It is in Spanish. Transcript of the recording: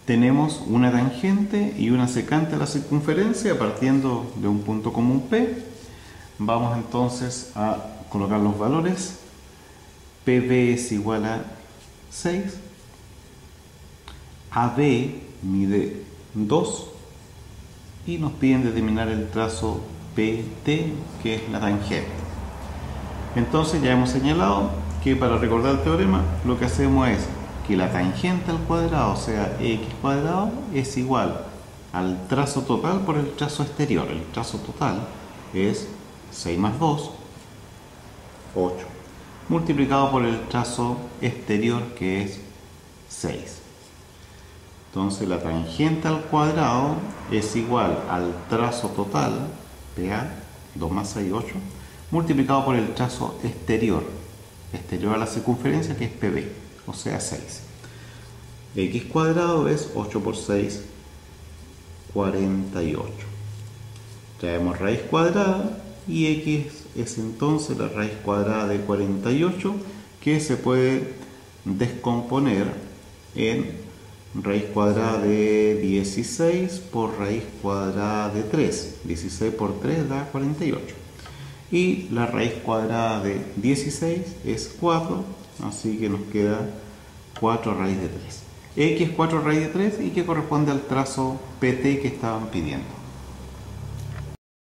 tenemos una tangente y una secante a la circunferencia partiendo de un punto común P. Vamos entonces a colocar los valores. PB es igual a 6. AB mide 2 y nos piden determinar el trazo PT, que es la tangente. Entonces ya hemos señalado que para recordar el teorema lo que hacemos es que la tangente al cuadrado, o sea x cuadrado, es igual al trazo total por el trazo exterior. El trazo total es 6 más 2, 8, multiplicado por el trazo exterior, que es 6. Entonces la tangente al cuadrado es igual al trazo total, PA, 2 más 6, 8, multiplicado por el trazo exterior, exterior a la circunferencia, que es PB, o sea 6. X cuadrado es 8 por 6, 48. Traemos raíz cuadrada y X es entonces la raíz cuadrada de 48, que se puede descomponer en raíz cuadrada de 16 por raíz cuadrada de 3. 16 por 3 da 48. Y la raíz cuadrada de 16 es 4, así que nos queda 4 raíz de 3. X es 4 raíz de 3 y que corresponde al trazo PT que estaban pidiendo.